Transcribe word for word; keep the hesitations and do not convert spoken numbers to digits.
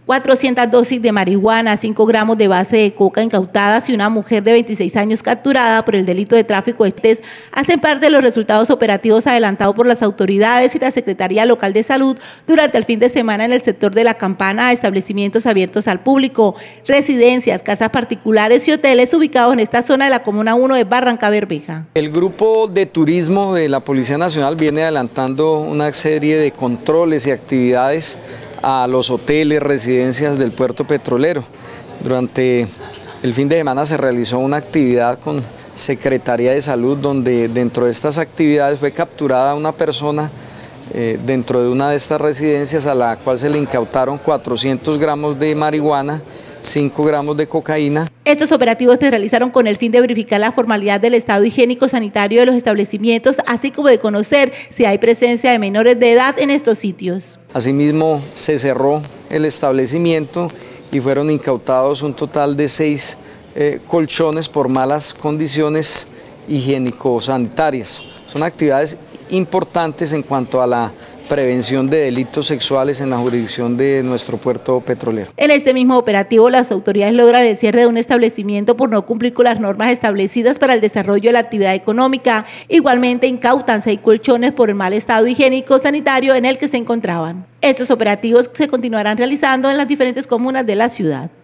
cuatrocientas dosis de marihuana, cinco gramos de base de coca incautadas y una mujer de veintiséis años capturada por el delito de tráfico de especies hacen parte de los resultados operativos adelantados por las autoridades y la Secretaría Local de Salud durante el fin de semana en el sector de La Campana, establecimientos abiertos al público, residencias, casas particulares y hoteles ubicados en esta zona de la Comuna uno de Barrancabermeja. El grupo de turismo de la Policía Nacional viene adelantando una serie de controles y actividades a los hoteles, residencias del puerto petrolero. Durante el fin de semana se realizó una actividad con Secretaría de Salud donde dentro de estas actividades fue capturada una persona eh, dentro de una de estas residencias a la cual se le incautaron cuatrocientos gramos de marihuana, cinco gramos de cocaína. Estos operativos se realizaron con el fin de verificar la formalidad del estado higiénico sanitario de los establecimientos, así como de conocer si hay presencia de menores de edad en estos sitios. Asimismo, se cerró el establecimiento y fueron incautados un total de seis eh, colchones por malas condiciones higiénico-sanitarias. Son actividades importantes en cuanto a la prevención de delitos sexuales en la jurisdicción de nuestro puerto petrolero. En este mismo operativo, las autoridades logran el cierre de un establecimiento por no cumplir con las normas establecidas para el desarrollo de la actividad económica. Igualmente, incautan seis colchones por el mal estado higiénico sanitario en el que se encontraban. Estos operativos se continuarán realizando en las diferentes comunas de la ciudad.